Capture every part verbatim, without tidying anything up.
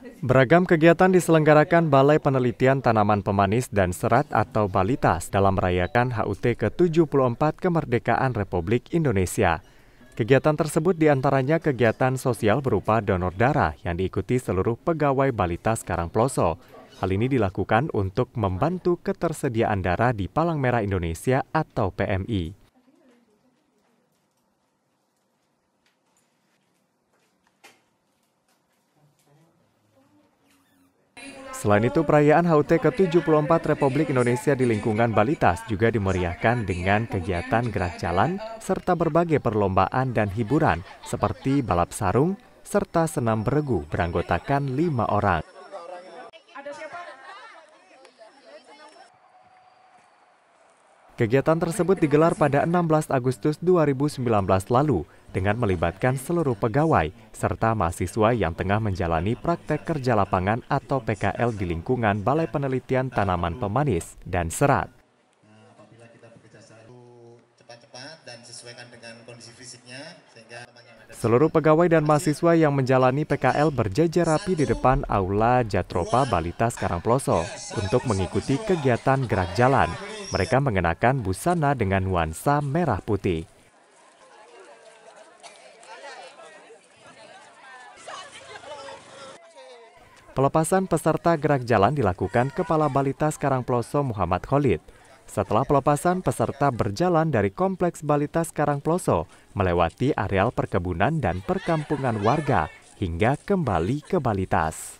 Beragam kegiatan diselenggarakan Balai Penelitian Tanaman Pemanis dan Serat atau Balitas dalam merayakan H U T ke tujuh puluh empat Kemerdekaan Republik Indonesia. Kegiatan tersebut diantaranya kegiatan sosial berupa donor darah yang diikuti seluruh pegawai Balitas Karangploso. Hal ini dilakukan untuk membantu ketersediaan darah di Palang Merah Indonesia atau P M I. Selain itu, perayaan H U T ke tujuh puluh empat Republik Indonesia di lingkungan Balitas juga dimeriahkan dengan kegiatan gerak jalan serta berbagai perlombaan dan hiburan seperti balap sarung serta senam beregu beranggotakan lima orang. Kegiatan tersebut digelar pada enam belas Agustus dua ribu sembilan belas lalu dengan melibatkan seluruh pegawai serta mahasiswa yang tengah menjalani praktek kerja lapangan atau P K L di lingkungan Balai Penelitian Tanaman Pemanis dan Serat. Apabila kita bekerja cepat-cepat dan sesuaikan dengan kondisi fisiknya, sehingga seluruh pegawai dan mahasiswa yang menjalani P K L berjajar rapi di depan Aula Jatropa Balitas Karangploso untuk mengikuti kegiatan gerak jalan. Mereka mengenakan busana dengan nuansa merah putih. Pelepasan peserta gerak jalan dilakukan Kepala Balitas Karangploso Muhammad Khalid. Setelah pelepasan, peserta berjalan dari Kompleks Balitas Karangploso, melewati areal perkebunan dan perkampungan warga, hingga kembali ke Balitas.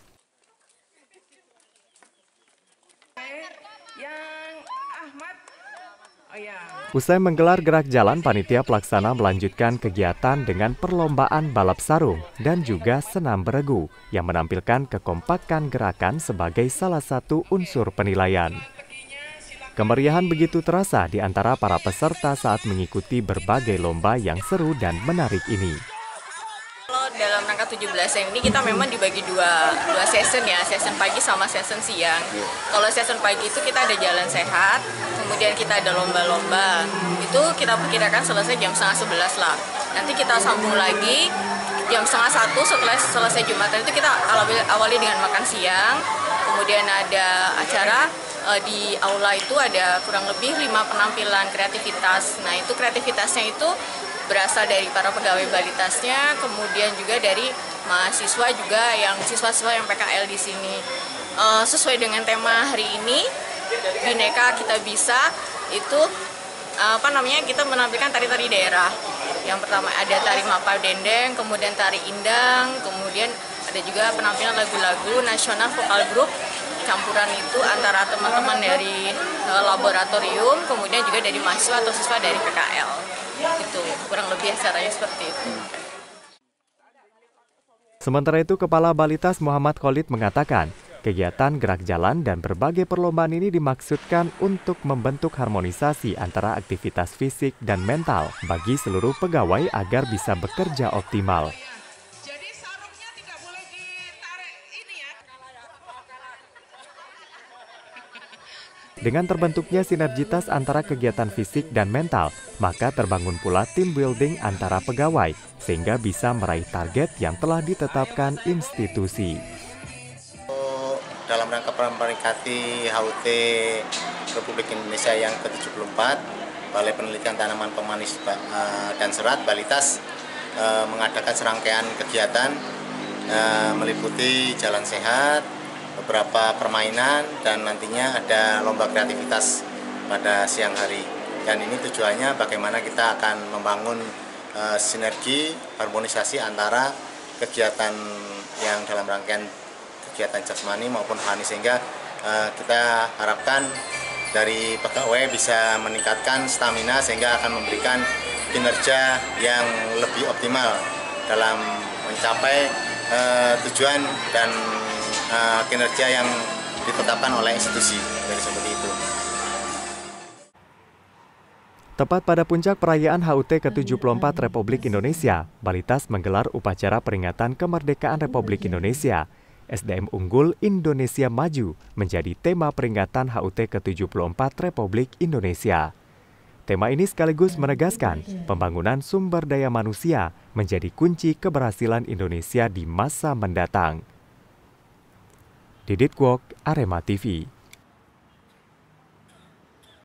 Usai menggelar gerak jalan, panitia pelaksana melanjutkan kegiatan dengan perlombaan balap sarung dan juga senam beregu yang menampilkan kekompakan gerakan sebagai salah satu unsur penilaian. Kemeriahan begitu terasa di antara para peserta saat mengikuti berbagai lomba yang seru dan menarik ini. Kalau dalam rangka tujuh belas ini kita memang dibagi dua, dua session ya, session pagi sama session siang. Kalau session pagi itu kita ada jalan sehat, kemudian kita ada lomba-lomba. Itu kita perkirakan selesai jam setengah sebelas lah. Nanti kita sambung lagi jam setengah satu setelah selesai Jumatan itu kita awali dengan makan siang. Kemudian ada acara uh, di aula itu ada kurang lebih lima penampilan kreativitas. Nah itu kreativitasnya itu berasal dari para pegawai Balitasnya, kemudian juga dari mahasiswa juga yang siswa-siswa yang P K L di sini. Uh, sesuai dengan tema hari ini, Bhinneka Kita Bisa, itu uh, apa namanya kita menampilkan tari-tari daerah. Yang pertama ada tari Mapa Dendeng, kemudian tari Indang, kemudian ada juga penampilan lagu-lagu nasional vokal grup campuran itu antara teman-teman dari uh, laboratorium, kemudian juga dari mahasiswa atau siswa dari P K L. Itu kurang lebih acaranya seperti itu. Sementara itu, Kepala Balitas Muhammad Khalid mengatakan, kegiatan gerak jalan dan berbagai perlombaan ini dimaksudkan untuk membentuk harmonisasi antara aktivitas fisik dan mental bagi seluruh pegawai agar bisa bekerja optimal. Dengan terbentuknya sinergitas antara kegiatan fisik dan mental, maka terbangun pula tim building antara pegawai, sehingga bisa meraih target yang telah ditetapkan institusi. Dalam rangka memperingati H U T Republik Indonesia yang ke tujuh puluh empat, Balai Penelitian Tanaman Pemanis dan Serat Balitas mengadakan serangkaian kegiatan meliputi jalan sehat, beberapa permainan, dan nantinya ada lomba kreativitas pada siang hari. Dan ini tujuannya bagaimana kita akan membangun uh, sinergi, harmonisasi antara kegiatan yang dalam rangkaian kegiatan jasmani maupun rohani, sehingga uh, kita harapkan dari pegawai bisa meningkatkan stamina sehingga akan memberikan kinerja yang lebih optimal dalam mencapai uh, tujuan dan Uh, kinerja yang ditetapkan oleh institusi, dari seperti itu. Tepat pada puncak perayaan H U T ke tujuh puluh empat Republik Indonesia, Balitas menggelar upacara peringatan kemerdekaan Republik Indonesia. S D M unggul Indonesia Maju menjadi tema peringatan H U T ke tujuh puluh empat Republik Indonesia. Tema ini sekaligus menegaskan pembangunan sumber daya manusia menjadi kunci keberhasilan Indonesia di masa mendatang. Didit Kwok, Arema T V.